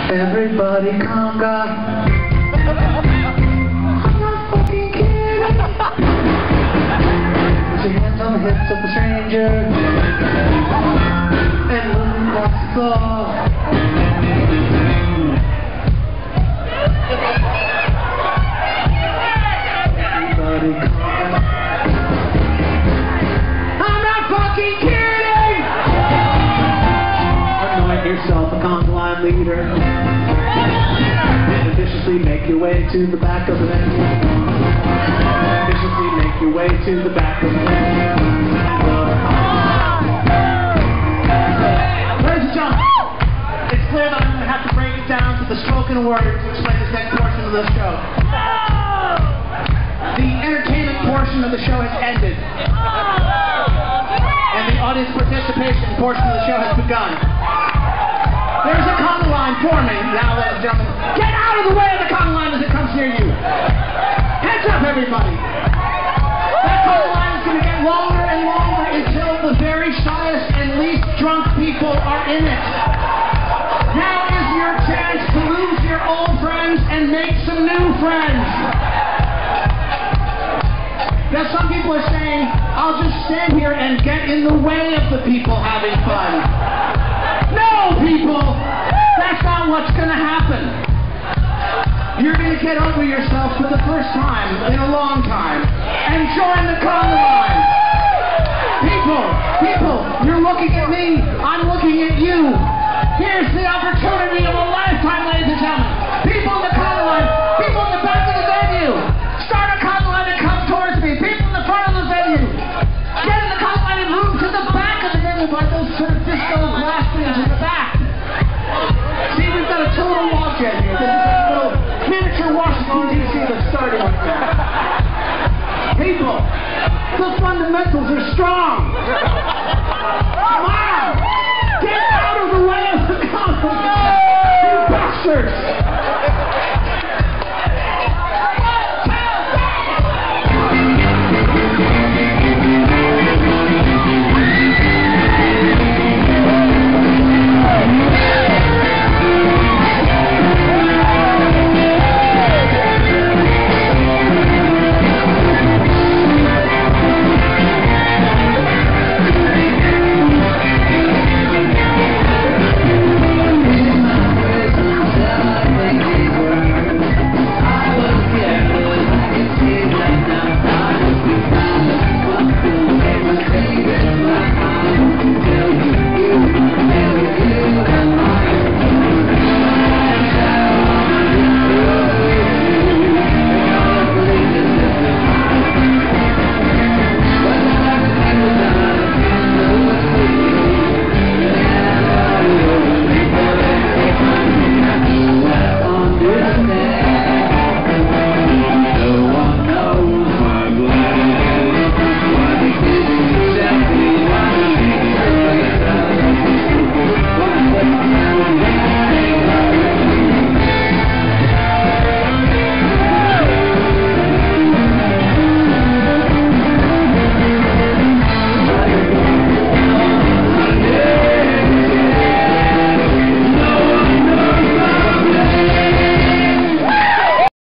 Everybody conga. I'm not fucking kidding. Put your hands on the hips of the stranger and look across the floor. Everybody conga. I'm not fucking kidding. Anoint yourself a conga line leader. Viciously make your way to the back of the venue. Viciously make your way to the back of the venue. Ladies and gentlemen, it's clear that I'm going to have to break it down to the spoken word to explain this next portion of the show. The entertainment portion of the show has ended. And the audience participation portion of the show has begun. There's a conga line forming now, ladies and gentlemen. Get out of the way of the conga line as it comes near you. Heads up, everybody. That conga line is going to get longer and longer until the very shyest and least drunk people are in it. Now is your chance to lose your old friends and make some new friends. Now some people are saying, I'll just stand here and get in the way of the people having fun. No, people! That's not what's going to happen. You're going to get over yourself for the first time in a long time and join the conga line. People, you're looking at me. I'm looking at you. Here's the opportunity of a lifetime, ladies and gentlemen. People in the conga line, people in the back of the venue. Start a conga line and come towards me. People in the front of the venue. Get in the conga line and move to the back of the venue by those sort of disco glass things in the back. See, we've got a total walk-in here. This is a little miniature Washington, D.C. that's starting like that. People, the fundamentals are strong. Come on!